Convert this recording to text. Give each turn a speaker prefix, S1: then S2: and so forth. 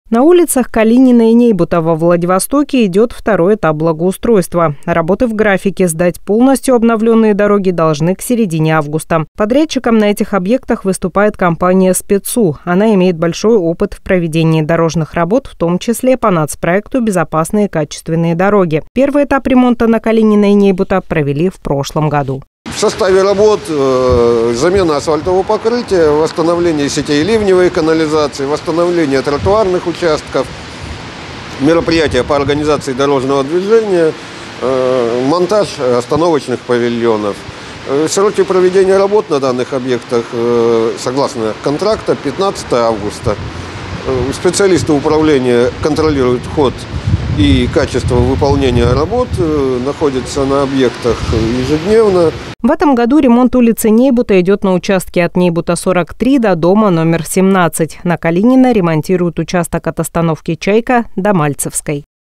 S1: На улицах Калинина и Нейбута во Владивостоке идет второй этап благоустройства. Работы в графике. Сдать полностью обновленные дороги должны к середине августа. Подрядчиком на этих объектах выступает компания «Спецу». Она имеет большой опыт в проведении дорожных работ, в том числе по нацпроекту «Безопасные и качественные дороги». Первый этап ремонта на Калинина и Нейбута провели в прошлом году.
S2: В составе работ замена асфальтового покрытия, восстановление сетей ливневой канализации, восстановление тротуарных участков, мероприятия по организации дорожного движения, монтаж остановочных павильонов. Сроки проведения работ на данных объектах, согласно контракта, 15 августа. Специалисты управления контролируют ход и качество выполнения работ, находятся на объектах ежедневно.
S1: В этом году ремонт улицы Нейбута идет на участке от Нейбута 43 до дома номер 17. На Калинина ремонтируют участок от остановки «Чайка» до Мальцевской.